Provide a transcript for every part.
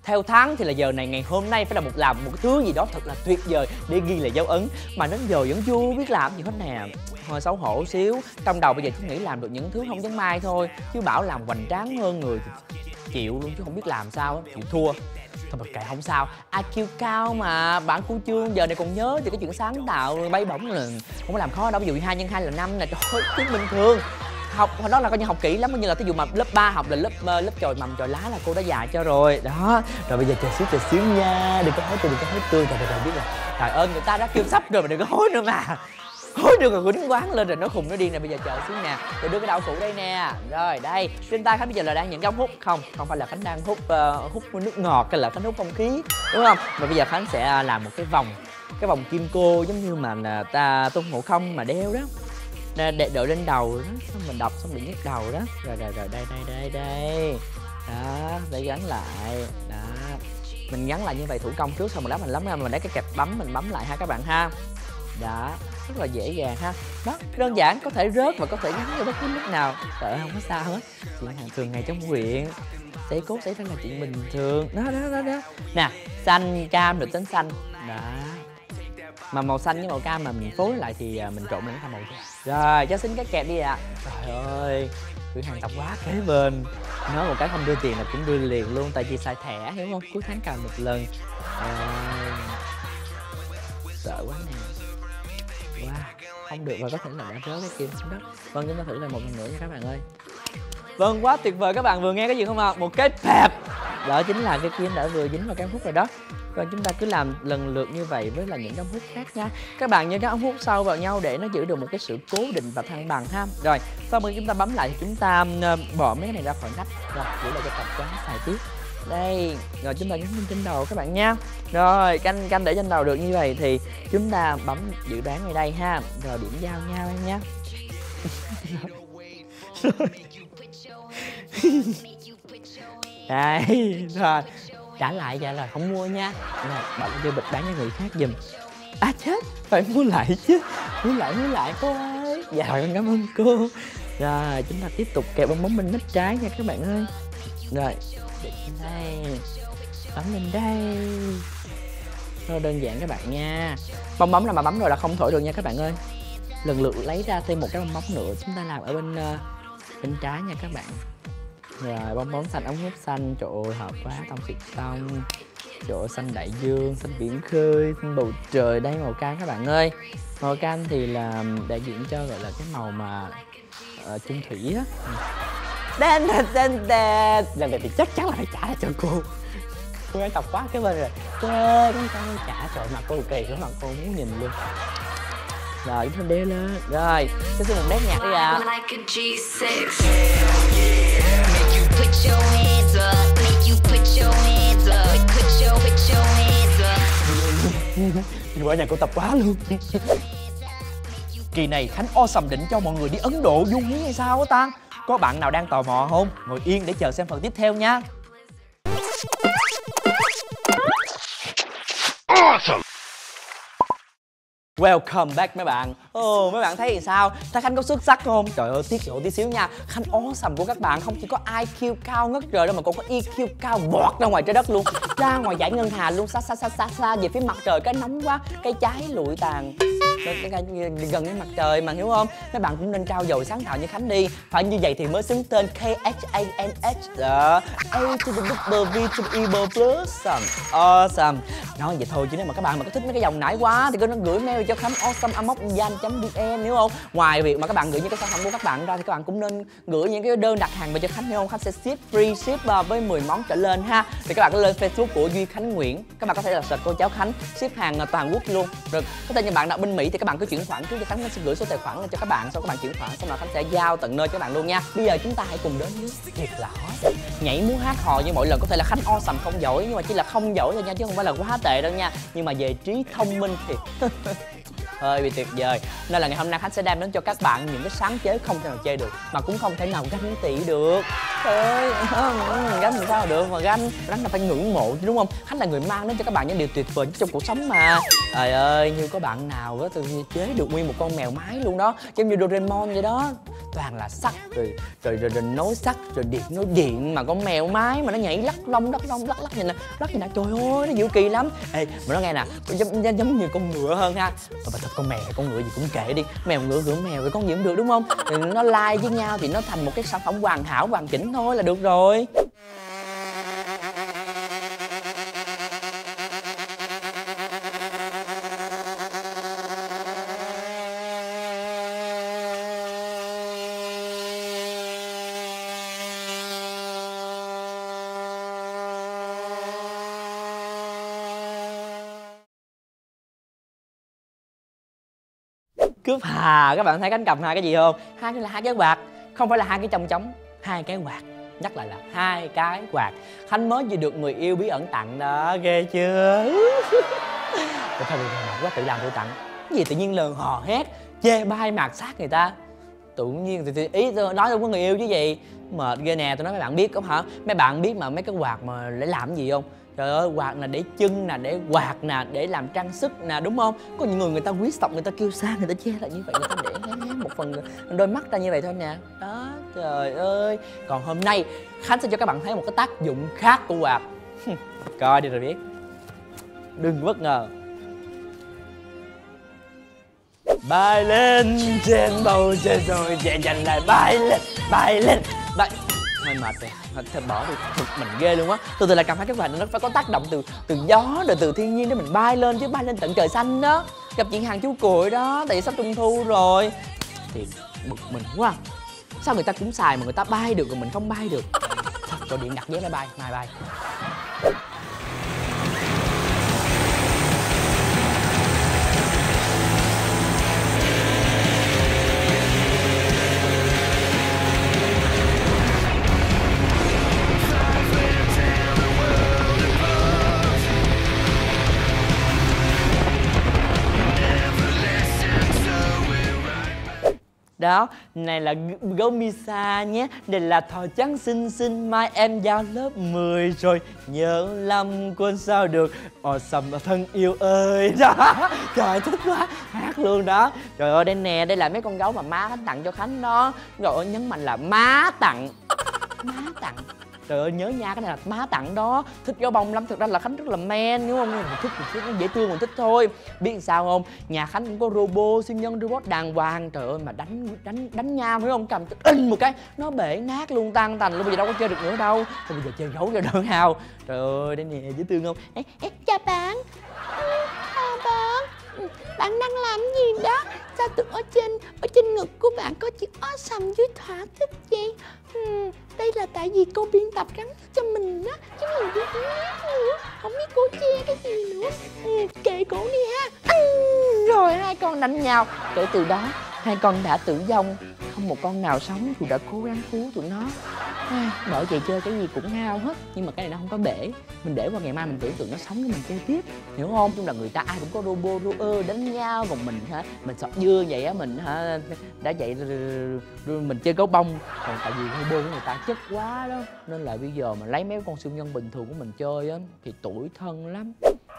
Theo tháng thì là giờ này ngày hôm nay phải là làm một cái thứ gì đó thật là tuyệt vời để ghi lại dấu ấn. Mà đến giờ vẫn chưa biết làm gì hết nè. Hơi xấu hổ xíu. Trong đầu bây giờ chỉ nghĩ làm được những thứ không giống Mai thôi. Chứ bảo làm hoành tráng hơn người thì chịu luôn chứ không biết làm sao. Chịu thua. Thôi mà kệ không sao, IQ cao mà. Bạn cô Trương giờ này còn nhớ thì cái chuyện sáng tạo bay bổng là không có làm khó đâu. Ví dụ 2 x 2 là 5 nè, trời ơi tiếng bình thường. Học hồi đó là coi như học kỹ lắm, coi như là ví dụ mà lớp 3 học là lớp chồi mầm chồi lá là cô đã dạy cho rồi đó. Rồi bây giờ chờ xíu nha, đừng có hối tôi, đừng có hối tôi. Trời biết rồi, trời ơi người ta đã kêu sắp rồi mà đừng có hối nữa mà. Hối được rồi quýnh quán lên rồi nó khùng nó điên nè. Bây giờ chờ xíu nè, rồi đưa cái đạo cụ đây nè. Rồi đây trên tay Khánh bây giờ là đang những cái ống hút. Không phải là Khánh đang hút nước ngọt hay là Khánh hút không khí, đúng không? Mà bây giờ Khánh sẽ làm một cái vòng kim cô giống như mà ta Tôn Ngộ Không mà đeo đó, để đội lên đầu đó, xong mình đọc xong mình nhức đầu đó. Rồi đây đó, để gắn lại đó. Mình gắn lại như vậy thủ công trước, xong mình mình lấy cái kẹp bấm mình bấm lại ha các bạn ha. Đó, rất là dễ dàng ha. Đó, đơn giản, có thể rớt và có thể gắn vào bất cứ lúc nào. Trời ơi, không có sao hết. Chuyện hàng thường ngày trong huyện xảy cốt xảy ra là chuyện bình thường. Đó. Nè, xanh, cam được tính xanh. Đó. Mà màu xanh với màu cam mà mình phối lại thì mình trộn lên thành màu thôi. Rồi, cho xin cái kẹp đi ạ. Trời ơi, cửa hàng tạp hóa kế bên. Nói một cái không đưa tiền là cũng đưa liền luôn, tại vì xài thẻ, hiểu không? Cuối tháng cào một lần. Sợ quá nè. Wow, không được và có thể là đã rớt cái kim xuống đất. Vâng, chúng ta thử lại một lần nữa nha các bạn ơi. Vâng, quá tuyệt vời. Các bạn vừa nghe cái gì không ạ? Một cái pẹp. Đó chính là cái kim đã vừa dính vào cái ống hút rồi đó. Và chúng ta cứ làm lần lượt như vậy với là những ống hút khác nha. Các bạn nhớ cái ống hút sâu vào nhau để nó giữ được một cái sự cố định và thăng bằng ha. Rồi, sau khi chúng ta bấm lại thì chúng ta bỏ mấy cái này ra khỏi nắp. Rồi, giữ lại cho tập quán xài tiếp. Đây, rồi chúng ta nhấn lên trên đầu các bạn nha. Rồi, canh để trên đầu được như vậy thì chúng ta bấm dự đoán ngay đây ha. Rồi điểm giao nhau em nha. Đây, rồi trả lại là không mua nha. Rồi, bạn đưa bịch bán cho người khác giùm. À chết, phải mua lại chứ. Mua lại cô ơi. Dạ rồi, cảm ơn cô. Rồi, chúng ta tiếp tục kẹp bong bóng bên nách trái nha các bạn ơi. Rồi, đây, bấm lên đây. Rất đơn giản các bạn nha. Bong bóng là mà bấm rồi là không thổi được nha các bạn ơi. Lần lượt lấy ra thêm một cái bong bóng nữa chúng ta làm ở bên trái nha các bạn. Rồi bong bóng xanh, ống hút xanh, trời ơi hợp quá, tông xịt tông. Trời ơi, xanh đại dương, xanh biển khơi, xanh bầu trời. Đây màu cam các bạn ơi. Màu cam thì là đại diện cho gọi là cái màu mà chung thủy á. Đen. Lần này thì chắc chắn là phải trả lại cho cô. Cô ấy tập quá cái bên rồi. Cô ơi, con trả, trời mặt cô kỳ lắm, mặt cô muốn nhìn luôn. Rồi, chúng ta đeo lên. Rồi, cho xin một nét nhạc đi ạ. Qua nhà cô tập quá luôn. Kỳ này Khánh awesome định cho mọi người đi Ấn Độ du hí hay sao á ta? Có bạn nào đang tò mò không? Ngồi yên để chờ xem phần tiếp theo nha. Awesome. Welcome back mấy bạn. Mấy bạn thấy thì sao? Thấy Khánh có xuất sắc không? Trời ơi, tiết lộ tí xíu nha. Khánh awesome của các bạn không chỉ có IQ cao ngất trời đâu mà còn có EQ cao bọt ra ngoài trái đất luôn. Ra ngoài dải ngân hà luôn, xa về phía mặt trời cái nóng quá, cái cháy lụi tàn. Gần đến mặt trời mà, hiểu không? Mấy bạn cũng nên trau dồi sáng tạo như Khánh đi. Phải như vậy thì mới xứng tên KHANH đó. A to the double V to the evil plus awesome. Nói vậy thôi chứ nếu mà các bạn mà có thích mấy cái dòng nải quá thì cứ nó gửi mail cho Khánh awesomeamoc@yan.vn, hiểu không? Ngoài việc mà các bạn gửi những cái sản phẩm của các bạn ra thì các bạn cũng nên gửi những cái đơn đặt hàng về cho Khánh, hiểu không? Khánh sẽ ship free ship với 10 món trở lên ha. Thì các bạn có lên Facebook của Duy Khánh Nguyễn, các bạn có thể là search cô cháu Khánh, ship hàng toàn quốc luôn. Rồi có thể như bạn nào bên Mỹ thì các bạn cứ chuyển khoản trước cho Khánh sẽ gửi số tài khoản lên cho các bạn, sau các bạn chuyển khoản xong là Khánh sẽ giao tận nơi cho các bạn luôn nha. Bây giờ chúng ta hãy cùng đến với thiệt là hot, nhảy múa hát hò như mỗi lần. Có thể là Khánh awesome không giỏi nhưng mà chỉ là không giỏi thôi nha, chứ không phải là quá tệ đâu nha. Nhưng mà về trí thông minh thì hơi bị tuyệt vời. Nên là ngày hôm nay Khánh sẽ đem đến cho các bạn những cái sáng chế không thể nào chê được, mà cũng không thể nào ganh tị được. Trời ơi, ganh làm sao được mà ganh là phải ngưỡng mộ chứ, đúng không? Khánh là người mang đến cho các bạn những điều tuyệt vời trong cuộc sống mà. Trời ơi, như có bạn nào đó từ chế được nguyên một con mèo mái luôn đó, giống như Doraemon vậy đó. toàn là sắt rồi nối sắt rồi nối điện mà con mèo mái mà nó nhảy lắc lắc nhìn nè, trời ơi nó dịu kỳ lắm. Ê mà nó nghe nè, giống như con ngựa hơn ha. Mà thật con mèo con ngựa gì cũng kệ đi, mèo ngựa mèo thì con gì cũng được đúng không? Thì nó lai với nhau thì nó thành một cái sản phẩm hoàn hảo hoàn chỉnh thôi là được rồi. Cướp hà, các bạn thấy Khánh cầm hai cái gì không? Hai cái là hai cái quạt, không phải là hai cái chong chóng, hai cái quạt. Nhắc lại là hai cái quạt. Khánh mới vừa được người yêu bí ẩn tặng đó, ghê chưa? Thôi mệt quá, tự làm tự tặng. Cái gì tự nhiên lờn hò hét, chê bai mạt sát người ta. Tự nhiên thì ý tôi nói tôi có người yêu chứ gì. Mệt ghê nè, tôi nói mấy bạn biết không hả? Mấy bạn biết mà mấy cái quạt mà để làm gì không? Trời ơi, quạt nè để chân nè, để quạt nè, để làm trang sức nè, đúng không? Có những người ta quý tộc, người ta kêu xa, người ta che lại như vậy, người ta để một phần đôi mắt ra như vậy thôi nè. Đó, trời ơi. Còn hôm nay Khánh sẽ cho các bạn thấy một cái tác dụng khác của quạt. Coi đi rồi biết. Đừng bất ngờ. Bay lên trên bầu trời rồi chạy nhanh lại bay lên hơi mệt rồi, thôi bỏ đi, thực mình ghê luôn á. Từ từ là cầm hai cái quạt nó phải có tác động từ gió rồi từ thiên nhiên để mình bay lên chứ, bay lên tận trời xanh đó. Gặp chị hàng chú cuội đó, tại vì sắp trung thu rồi thì bực mình quá. Sao người ta cũng xài mà người ta bay được rồi mình không bay được? Thôi gọi điện đặt vé máy bay, mai bay. Đó, này là gấu Misa nhé. Đây là thò trắng xinh xinh, mai em vào lớp 10 rồi. Nhớ lắm quên sao được. Sầm thân yêu ơi. Đó, trời thích quá, hát luôn đó. Trời ơi, đây nè, đây là mấy con gấu mà má Khánh tặng cho Khánh đó. Rồi nhấn mạnh là má tặng. Má tặng. Trời ơi, nhớ nha, cái này là má tặng đó. Thích gấu bông lắm, thực ra là Khánh rất là men, đúng không? Mình thích nó dễ thương, mình thích thôi. Biết sao không? Nhà Khánh cũng có robot, siêu nhân robot đàng hoàng. Trời ơi, mà đánh nhau phải không? Cầm in một cái, nó bể nát luôn, tan tành luôn, bây giờ đâu có chơi được nữa đâu. Thôi bây giờ chơi gấu cho đỡ hao. Trời ơi, đây nè, dễ thương không? Chào bạn. Chào bạn. Bạn đang làm gì đó? Sao từ ở trên ngực của bạn có chữ awesome dưới thỏa thích vậy? Đây là tại vì cô biên tập gắn cho mình á, chứ mình biết nữa. Không biết cô che cái gì nữa. Kệ cổ đi ha. Rồi hai con đánh nhau. Kể từ đó hai con đã tử vong, không một con nào sống dù đã cố gắng cứu tụi nó. Bởi vậy chơi cái gì cũng hao hết, nhưng mà cái này nó không có bể. Mình để qua ngày mai mình tưởng tượng nó sống cái mình chơi tiếp, hiểu không? Chung là người ta ai cũng có robot đánh nhau, còn mình hả, mình sọt dưa vậy á, mình hả đã vậy rồi mình chơi gấu bông. Còn tại vì robot của người ta chất quá đó, nên là bây giờ mà lấy mấy con siêu nhân bình thường của mình chơi á thì tủi thân lắm.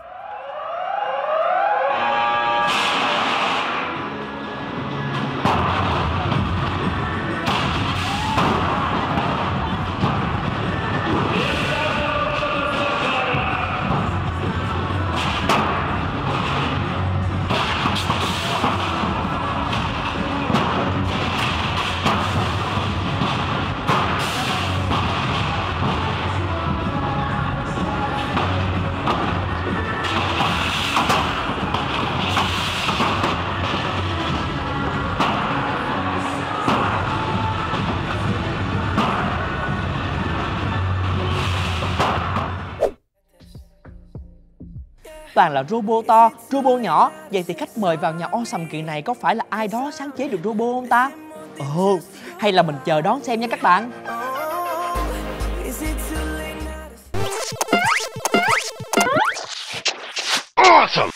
Toàn là robot to, robot nhỏ. Vậy thì khách mời vào nhà awesome kỳ này có phải là ai đó sáng chế được robot không ta? Hay là mình chờ đón xem nha các bạn. Awesome.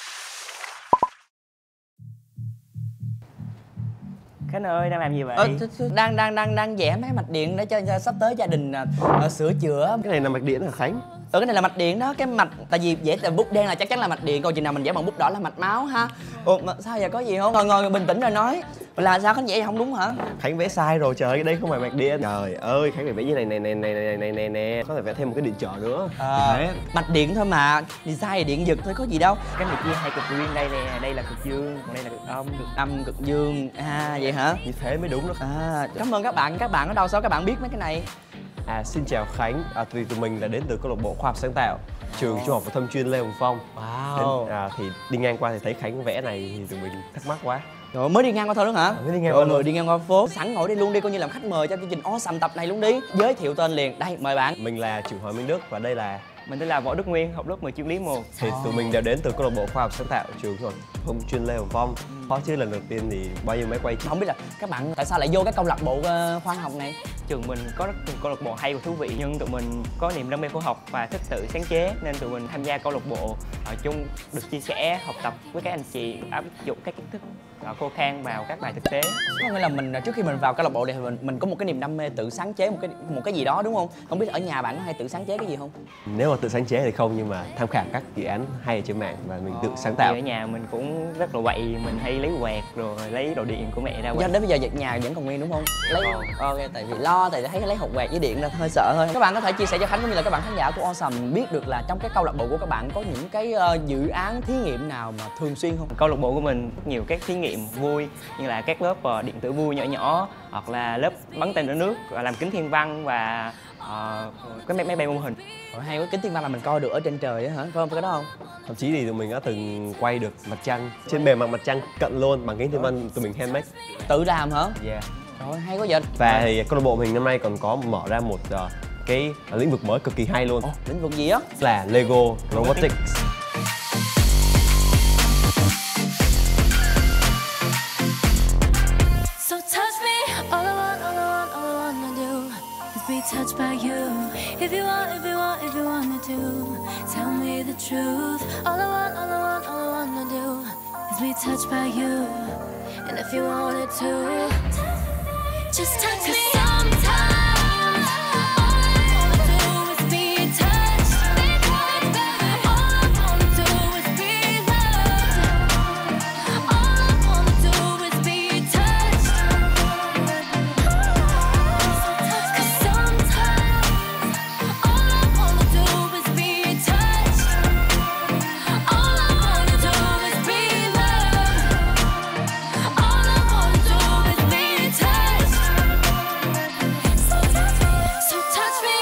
Khánh ơi, đang làm gì vậy? Đang vẽ mấy mạch điện để cho sắp tới gia đình sửa chữa. Cái này là mạch điện hả Khánh? cái này là mạch điện đó, cái mạch tại vì vẽ từ bút đen là chắc chắn là mạch điện, còn chừng nào mình vẽ bằng bút đỏ là mạch máu ha. Ủa mà sao vậy, có gì không? Ngồi bình tĩnh rồi nói. Là sao Khánh vẽ vậy không đúng hả? Khánh vẽ sai rồi trời, cái đây không phải mạch điện. Trời ơi, Khánh phải vẽ như này, có thể vẽ thêm một cái điện trở nữa. Đấy. Mạch điện thôi mà, design thì điện giật thôi có gì đâu. Cái này chia hai cực riêng đây nè, đây là cực dương, còn đây là cực âm. Cực âm, cực dương. À vậy hả? Như thế mới đúng đó. À, cảm ơn các bạn ở đâu sao các bạn biết mấy cái này? Xin chào Khánh, tụi mình là đến từ câu lạc bộ khoa học sáng tạo trường trung học phổ thông chuyên Lê Hồng Phong. Wow. Thì đi ngang qua thì thấy Khánh vẽ này thì tụi mình thắc mắc quá. Rồi mới đi ngang qua thôi đúng hả? Mới đi ngang qua người đi ngang qua phố sẵn ngồi đây luôn đi, coi như làm khách mời cho chương trình Awesome tập này luôn đi. Giới thiệu tên liền, đây mời bạn. Mình là Trưởng Hoàng Minh Đức và đây là Mình tên là Võ Đức Nguyên, học lớp 10 chuyên lý 1. thì tụi mình đều đến từ câu lạc bộ khoa học sáng tạo trường trung học phổ thông chuyên Lê Hồng Phong. Khó chứ lần đầu tiên thì bao nhiêu máy quay. Không biết là các bạn tại sao lại vô cái câu lạc bộ khoa học này? Trường mình có rất nhiều câu lạc bộ hay và thú vị, nhưng tụi mình có niềm đam mê khoa học và thích tự sáng chế nên tụi mình tham gia câu lạc bộ chung được chia sẻ, học tập với các anh chị, áp dụng các kiến thức khô khan vào các bài thực tế. Có nghĩa là mình trước khi mình vào câu lạc bộ này thì mình có một cái niềm đam mê tự sáng chế một cái gì đó đúng không? Không biết ở nhà bạn có hay tự sáng chế cái gì không? Nếu mà tự sáng chế thì không, nhưng mà tham khảo các dự án hay ở trên mạng và mình tự sáng tạo. Thì ở nhà mình cũng rất là quậy, mình hay lấy quẹt rồi lấy đồ điện của mẹ ra Do quậy. đến bây giờ nhà vẫn còn nguyên đúng không? Ok, tại vì tại thấy lấy hộp quẹt với điện là hơi sợ thôi. Các bạn có thể chia sẻ cho Khánh cũng như là các bạn khán giả của Awesome biết được là trong cái câu lạc bộ của các bạn có những cái dự án thí nghiệm nào mà thường xuyên không? Câu lạc bộ của mình rất nhiều các thí nghiệm vui như là các lớp điện tử vui nhỏ nhỏ, hoặc là lớp bắn tên lửa nước, làm kính thiên văn và cái máy bay mô hình. Hay quá, kính thiên văn là mình coi được ở trên trời á hả? Phải không? Phải cái đó không? Thậm chí thì tụi mình đã từng quay được mặt trăng trên bề mặt mặt trăng cận luôn bằng kính thiên văn tụi mình handmade. Tự làm hả? Yeah. Rồi hay quá vậy. Và thì câu lạc bộ mình năm nay còn có mở ra một cái lĩnh vực mới cực kỳ hay luôn. Lĩnh vực gì á? Là Lego Robotics. So touch me, all I wanna do is be touched by you. If you wanna do, tell me the truth. All I wanna do is be touched by you. And if you wanted to, just touch me. Sometimes all I wanna do is be touched. All I wanna do is be loved. All I wanna do is be touched. 'Cause sometimes all I wanna do is be touched. All I wanna do is be loved. All I wanna do is be touched. So touch me, so touch me.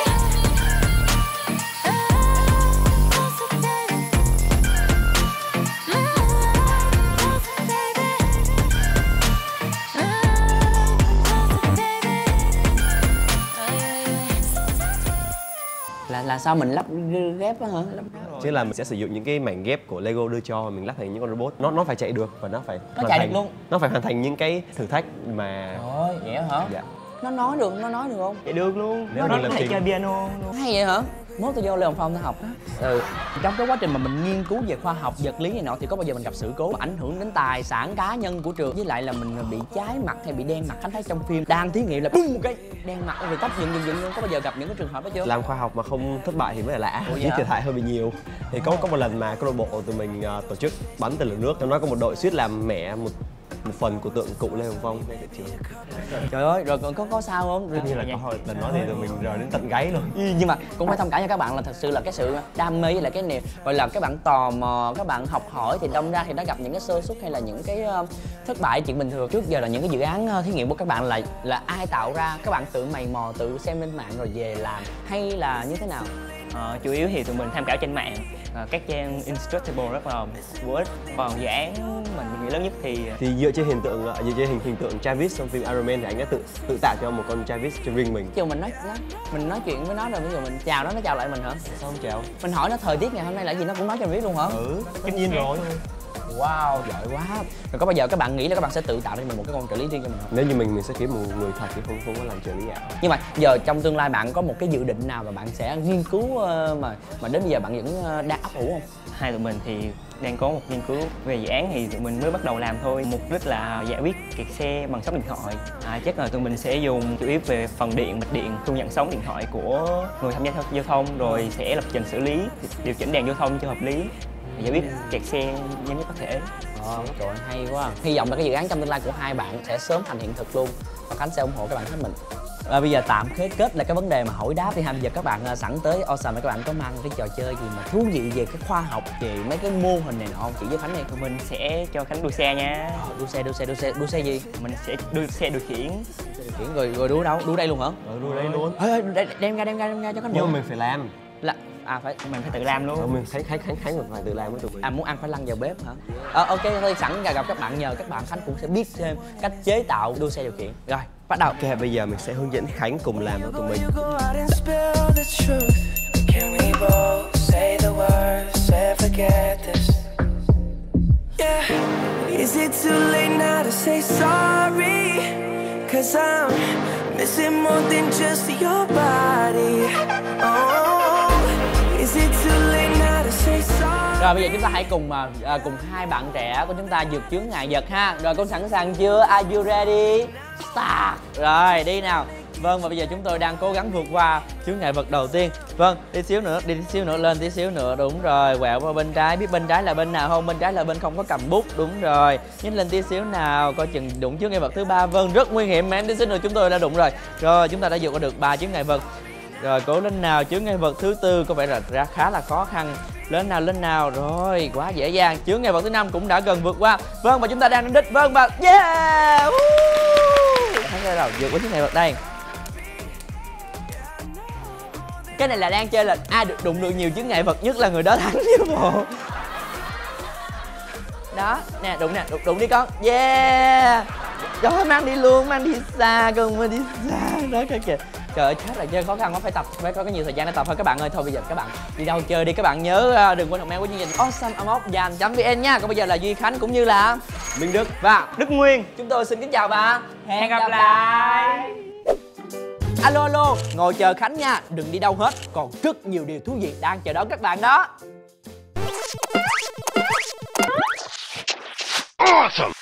Là sao mình lắp ghép á hả? Chứ là mình sẽ sử dụng những cái mảnh ghép của Lego đưa cho mình lắp thành những con robot. Nó phải chạy được và nó phải chạy được luôn. Nó phải hoàn thành những cái thử thách mà. Rồi, vậy hả? Dạ. Nó nói được không? Vậy được luôn, Nếu nó mình có làm thể trình- chơi piano luôn. Hay vậy hả? Mốt tôi vô Lê Hồng Phong tôi học á. Trong cái quá trình mà mình nghiên cứu về khoa học vật lý này nọ thì có bao giờ mình gặp sự cố ảnh hưởng đến tài sản cá nhân của trường, với lại là mình bị cháy mặt hay bị đen mặt? Khánh thấy trong phim đang thí nghiệm là bung một cái đen mặt rồi tóc dựng luôn, có bao giờ gặp những cái trường hợp đó chưa? Làm khoa học mà không thất bại thì mới là lạ. Ủa vậy Nhưng hả? thiệt hại hơi bị nhiều. Thì có một lần mà câu lạc bộ tụi mình tổ chức bắn tên lửa nước, trong đó có một đội suýt làm mẻ một phần của tượng cụ Lê Hồng Phong ngay tại trường. Trời ơi, rồi còn có sao không? Tất nhiên là có hồi lần đó thì tụi mình rời đến tận gáy luôn. Nhưng mà cũng phải thông cảm cho các bạn là thật sự là cái sự đam mê với lại cái niềm gọi là các bạn tò mò, các bạn học hỏi thì đâm ra thì nó gặp những cái sơ suất hay là những cái thất bại chuyện bình thường. Trước giờ là những cái dự án thí nghiệm của các bạn là ai tạo ra? Các bạn tự mày mò, tự xem lên mạng rồi về làm hay là như thế nào? Chủ yếu thì tụi mình tham khảo trên mạng, các trang Instructable rất là bổ ích. Còn dự án mình nghĩ lớn nhất thì Dựa trên hình tượng Travis trong phim Iron Man thì anh đã tự tạo cho một con Travis cho riêng mình. Chứ mình nói chuyện với nó rồi bây giờ mình chào nó chào lại mình hả? Sao không chào? Mình hỏi nó thời tiết ngày hôm nay là gì nó cũng nói cho mình biết luôn hả? Tất nhiên rồi. Wow, giỏi quá. Rồi có bao giờ các bạn nghĩ là các bạn sẽ tự tạo cho mình một cái con trợ lý riêng cho mình không? Nếu như mình sẽ kiếm một người thật thì không có làm trợ lý ảo. Nhưng mà giờ trong tương lai bạn có một cái dự định nào mà bạn sẽ nghiên cứu mà đến bây giờ bạn vẫn đang ấp ủ không? hai tụi mình thì đang có một nghiên cứu về dự án thì tụi mình mới bắt đầu làm thôi. Mục đích là giải quyết kẹt xe bằng sóng điện thoại. Chắc là tụi mình sẽ dùng chủ yếu về phần điện, mạch điện, thu nhận sóng điện thoại của người tham gia giao thông, rồi sẽ lập trình xử lý, điều chỉnh đèn giao thông cho hợp lý, giải quyết kẹt xe nhanh nhất có thể. Trời ơi, hay quá. Hy vọng là cái dự án trong tương lai của hai bạn sẽ sớm thành hiện thực luôn và Khánh sẽ ủng hộ các bạn hết mình. Bây giờ tạm kết là cái vấn đề mà hỏi đáp đi ha. Bây giờ các bạn sẵn tới Awesome và các bạn có mang cái trò chơi gì mà thú vị về cái khoa học, về mấy cái mô hình này nọ không? Chỉ với Khánh này. Tụi mình sẽ cho Khánh đua xe nha. Đua xe gì? Mình sẽ đua xe điều khiển. Rồi đua đâu? Đua đây luôn hả? Đua đây luôn. Đem ra cho Khánh. Nhưng mà mình phải làm. Mình phải tự làm luôn. Mình Khánh phải tự làm với tụi mình. Muốn ăn phải lăn vào bếp hả? Ok thôi, sẵn gặp các bạn, nhờ các bạn Khánh cũng sẽ biết thêm cách chế tạo đua xe điều khiển. Rồi, bắt đầu. Ok, bây giờ mình sẽ hướng dẫn Khánh cùng làm với tụi mình. Is it too late now to say sorry? 'Cause I'm missing more than just your body. Oh, is it too late now to say sorry? Rồi bây giờ chúng ta hãy cùng hai bạn trẻ của chúng ta vượt chướng ngại vật ha. Rồi con sẵn sàng chưa? Are you ready? Start. Rồi đi nào. Vâng, và bây giờ chúng tôi đang cố gắng vượt qua chướng ngại vật đầu tiên. Vâng, đi xíu nữa, lên tí xíu nữa, đúng rồi. Quẹo qua bên trái, biết bên trái là bên nào không? Bên trái là bên không có cầm bút, đúng rồi. Nhích lên tí xíu nào, coi chừng đụng chướng ngại vật thứ ba. Vâng, rất nguy hiểm mà em tí xíu nữa chúng tôi đã đụng rồi. Rồi, chúng ta đã vượt qua được 3 chướng ngại vật. Rồi, cố lên nào, chướng ngại vật thứ tư có vẻ là khá là khó khăn. Lên nào, rồi, quá dễ dàng. Chướng ngại vật thứ 5 cũng đã gần vượt qua. Vâng, và chúng ta đang đến đích. Vâng, và yeah! Thấy rồi, vượt qua chướng ngại vật đây. Cái này là đang chơi là ai được đụng được nhiều chướng ngại vật nhất là người đó thắng chứ bộ. Đó, nè, đụng đi con. Yeah! Đó, mang đi luôn, mang đi xa, con mang đi xa. Đó, kìa. Trời ơi, chết là chơi khó khăn quá, phải có nhiều thời gian để tập thôi các bạn ơi. Thôi bây giờ các bạn đi đâu chơi đi, các bạn nhớ đừng quên comment của chương trình awesomeamok.vn nha. Còn bây giờ là Duy Khánh cũng như là Minh Đức và Đức Nguyên. chúng tôi xin kính chào và Hẹn gặp lại. Alo, ngồi chờ Khánh nha, đừng đi đâu hết, còn rất nhiều điều thú vị đang chờ đón các bạn đó. Awesome!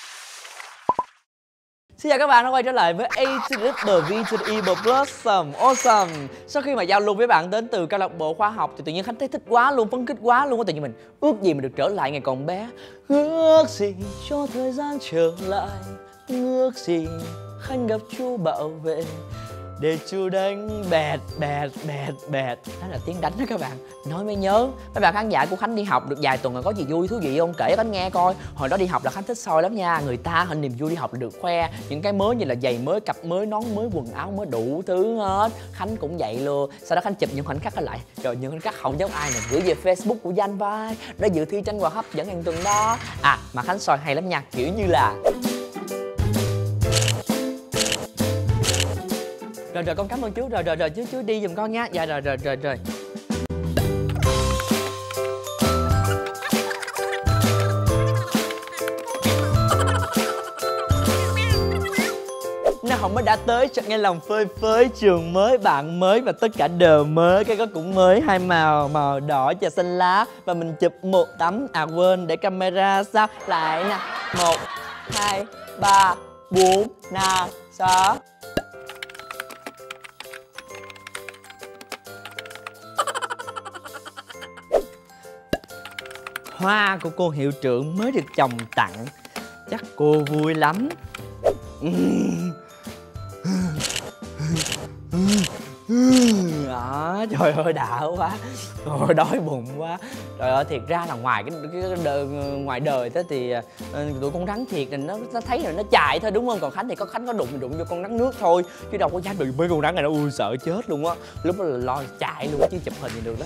Xin chào các bạn đã quay trở lại với A to the Little V to the Evil Blossom. Awesome! Sau khi mà giao lưu với bạn đến từ câu lạc bộ khoa học thì tự nhiên Khánh thấy thích quá luôn, phấn khích quá luôn. Tự nhiên mình ước gì mình được trở lại ngày còn bé. Ước gì cho thời gian trở lại, ước gì Khánh gặp chú bảo vệ để chú đánh bẹt. Đó là tiếng đánh đó các bạn. Nói mới nhớ, mấy bạn khán giả của Khánh đi học được vài tuần rồi, có gì vui thú vị không? Kể Khánh nghe coi. Hồi đó đi học là Khánh thích soi lắm nha. Người ta hình niềm vui đi học là được khoe những cái mới như là giày mới, cặp mới, nón mới, quần áo mới, đủ thứ hết. Khánh cũng vậy luôn. Sau đó Khánh chụp những khoảnh khắc đó lại. Rồi những khoảnh khắc không giống ai nè, gửi về Facebook của Danh vai. Đó dự thi tranh quà hấp dẫn hàng tuần đó. Mà Khánh soi hay lắm nha, kiểu như là Rồi con cảm ơn chú. Rồi chú đi giùm con nha. Dạ rồi. Nào Hồng mới đã tới chợt nghe lòng phơi trường mới, bạn mới và tất cả đều mới. Cái gót cũng mới, hai màu đỏ và xanh lá. Và mình chụp một tấm, quên để camera sao lại nè. 1, 2, 3, 4, 5, 6. Hoa của cô hiệu trưởng mới được chồng tặng, chắc cô vui lắm. Đó, trời ơi đã quá. Trời, đói bụng quá. Trời ơi, thiệt ra là ngoài ngoài đời thế thì tụi con rắn thiệt là nó thấy là nó chạy thôi, đúng không? Còn Khánh thì Khánh có đụng vô con rắn nước thôi, chứ đâu có dám bị mấy con rắn này, nó sợ chết luôn á. Lúc đó là lo chạy luôn chứ chụp hình thì được đó.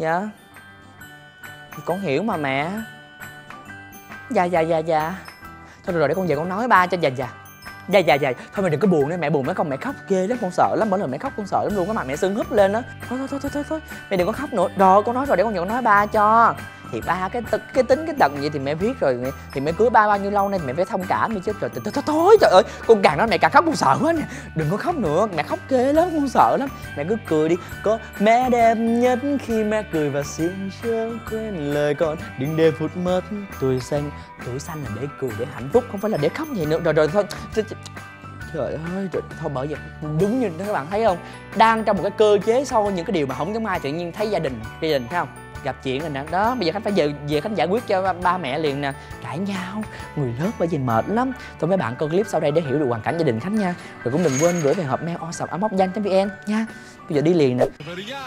Dạ. Thì con hiểu mà mẹ. Dạ. Thôi được rồi, để con về con nói ba cho. Dạ. Thôi mẹ đừng có buồn nữa, mẹ buồn mấy con mẹ khóc ghê lắm, con sợ lắm. Mỗi lần mẹ khóc con sợ lắm luôn, cái mặt mẹ sưng húp lên á. Thôi mẹ đừng có khóc nữa. Rồi con nói rồi, để con về con nói ba cho. Thì ba cái tính cái tật vậy thì mẹ biết rồi, thì mẹ cưới ba bao nhiêu lâu nay thì mẹ phải thông cảm đi chứ. Thôi trời ơi, con càng nói mẹ càng khóc, con sợ quá nè. Đừng có khóc nữa, mẹ khóc ghê lắm, con sợ lắm. Mẹ cứ cười đi. Có mẹ đẹp nhất khi mẹ cười và xin chớ quên lời con, đừng để phút mất tuổi xanh. Tuổi xanh là để cười, để hạnh phúc, không phải là để khóc vậy nữa. Rồi thôi. Trời ơi, thôi bởi vậy. Đúng như các bạn thấy không, đang trong một cái cơ chế sau những cái điều mà không giống ai, tự nhiên thấy gia đình thấy không, gặp chuyện rồi nè. Đó, bây giờ Khánh phải về Khánh giải quyết cho ba mẹ liền nè. Cãi nhau, người lớn bởi vì mệt lắm. Thôi mấy bạn coi clip sau đây để hiểu được hoàn cảnh gia đình Khánh nha. Rồi cũng đừng quên gửi về hộp mail osop@mocvn nha. Bây giờ đi liền nè.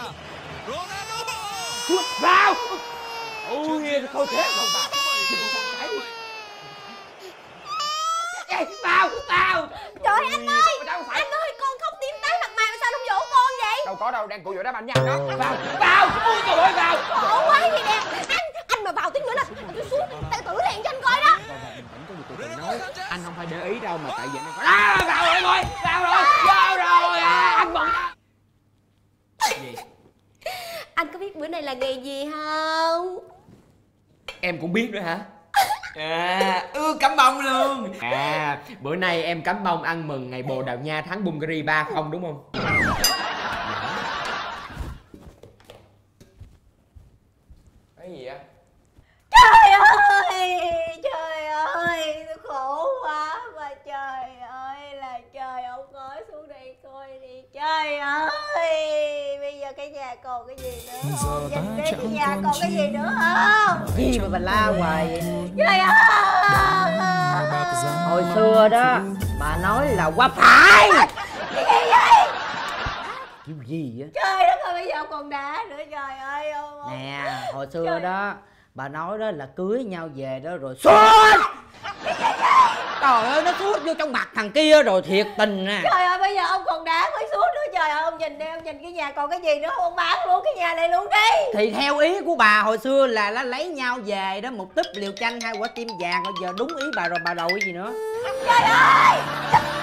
Vào. Ôi, thôi thế không vào. Vào. Trời anh ơi, anh ơi, con khóc tím tái mặt mày mà sao không dỗ con vậy? Đâu có đâu, đang cụ dỗ đá banh nha đó. Vào. Ôi trời ơi, vào. Khổ quá gì nè. Anh mà vào tí nữa là tôi xuống tự tử liền cho anh coi đó. Nói anh không phải để ý đâu mà tại vì anh Vào rồi em ơi, vào rồi anh bận. Anh có biết bữa này là ngày gì không? em cũng biết nữa hả? Cắm bông luôn. Bữa nay em cắm bông ăn mừng ngày Bồ Đào Nha thắng Bulgaria 3-0 đúng không? Cái gì vậy? Trời ơi, tôi khổ quá mà trời ơi là trời, ông ơi xuống đây coi đi. Trời ơi, bây giờ cái nhà còn cái gì nữa không? Nhìn đi, cái nhà còn cái gì nữa không? Gì mà bà la hoài vậy? Trời ơi. Hồi xưa đó bà nói là qua phải. Cái gì vậy? Kiểu gì á? Trời đất ơi, bây giờ còn đá nữa, trời ơi ông ơi. Nè, hồi xưa Trời. đó bà nói đó là cưới nhau về đó rồi suốt. Trời ơi, nó suốt vô trong mặt thằng kia rồi thiệt tình nè. Trời ơi, bây giờ ông còn đá mới suốt nữa. Trời ơi, ông nhìn đi, ông nhìn cái nhà còn cái gì nữa không? Ông bán luôn cái nhà này luôn đi. Thì theo ý của bà hồi xưa là nó lấy nhau về đó, một túp liều chanh 2 quả tim vàng. Bây giờ đúng ý bà rồi, bà đòi cái gì nữa? Trời ơi.